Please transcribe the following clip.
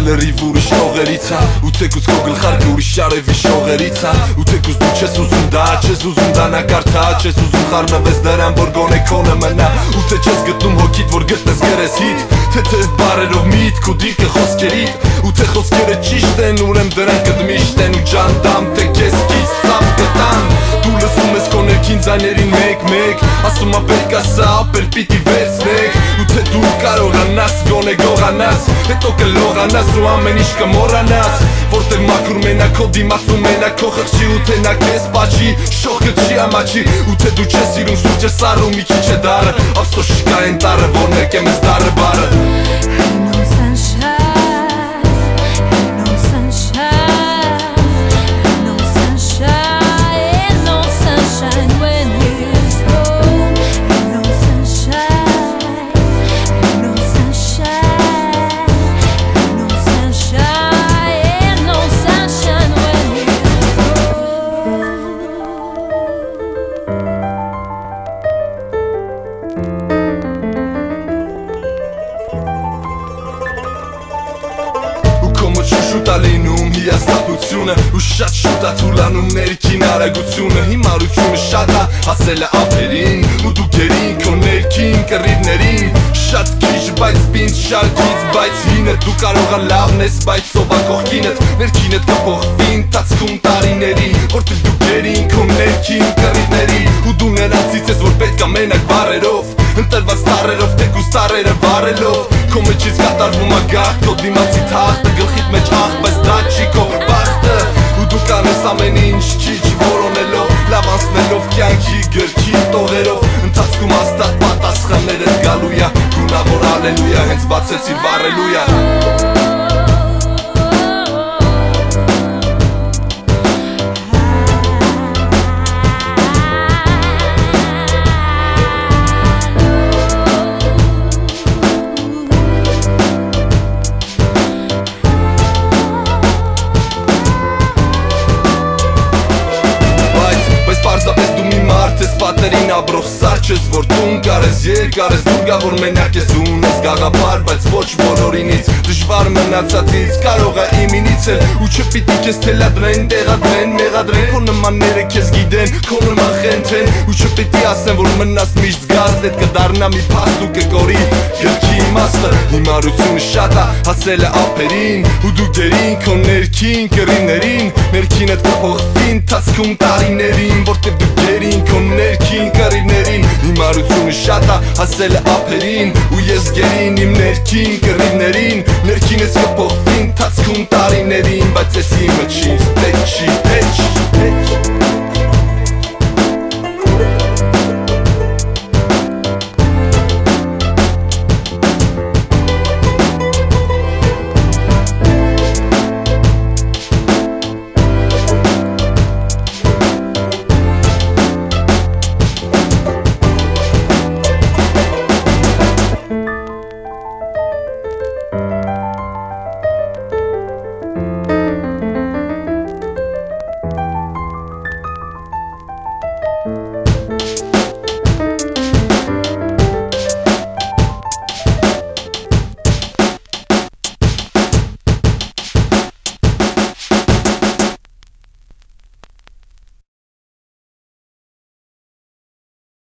լրիվ ուրիշ տողերից ա ու թեկուզ քո գլխարկը ուրիշ արևի շողերից ա ու թեկուզ դու չես ուզում դա, չես ուզում դանակարդա, չես ուզում խառնվես դրան, որ գոնե քոնը մնա ու թե չես գտնում հոգիդ, որ գտնես գերեսիդ թե բարերով միտք ու դիրքը խոսքերիդ ու թե խոսքերը ճիշտ են, ուրեմն դրանք կդմիշտ են ու ջանդամ թե քեզ կից ծապ կտան դու լսում ես քո ներքին ձայներին մեկ-մեկ ասում ա պետք ա սա, ապեր պիտի վերցնեք ու թե դու կարողանաս, գոնե գողանաս հետո կլողանաս ու ամեն ինչ կմոռանաս որտեղ մաքուր մենակ քո դիմացում մենակ քո խղճի ու թե նա քեզ պաչի շողքը չի ամաչի ու թե դու չես սիրում սուրճը սառում մի քիչ է դարը ափսոս չկա այն տառը որ ներկեմ ես դարը բարը Շուտ ա լինում հիասթափությունը ու շատ շուտ ա թուլանում ներքին արագությունը հիմարությունը շատ ա հասել ա ափերին ու դու գերին քո ներքին կռիվներին շատ քիչ բայց պինդ շարքից բայց հինը դու կարող ա լավն ես բայց ով ա կողքինդ ներքինդ կփոխվի ընթացքում տարիների որտեղ դու գերին քո ներքին կռիվների ու դու նրանցից ես որ պետք ա մենակ բարերով ընտրված տարերով թեկուզ տարերը վարելով քո մեջից կատարվում ա գաղթ քո դիմացի թախտը գլխիդ մեջ ախ բայց դա չի քո բախտը ու դու կանես ամեն ինչ քիչ որոնելով լավ անցնելով կյանքի գրքի տողերով ընթացքում հաստատ պատասխանները գալու ա գունավոր ալելույա հենց բացեցիր վառելույա Պատերին ապրող սար չես որ տուն կարես երկար ես դուրգա որ մենակ ես ունես գաղափար բայց ոչ բոլորինից դժվար մնացածից կարող ա իմինից էլ ու չպիտի քեզ թելադրեն տեղադրեն մեղադրեն քո նմանները քեզ գիտեն քո նման խենթեն ու չպիտի ասեն որ մնաս միշտ զգաս հետ կդառնա մի փաստ ու կկորի գրքի իմաստը հիմարությունը շատ ա հասել ա ափերին ու դու գերին քո ներքին կռիվներին ներքինդ կփոխվի ընթացքում տարիներին որտեղ դու գերին քո ներքին կռիվներին հիմարությունը շատ ա հասել ա ափերին ու ես գերին իմ ներքին կռիվներին ներքինս կփոխվի ընթացքում տարիներին բայց ես իմը չի պետք չի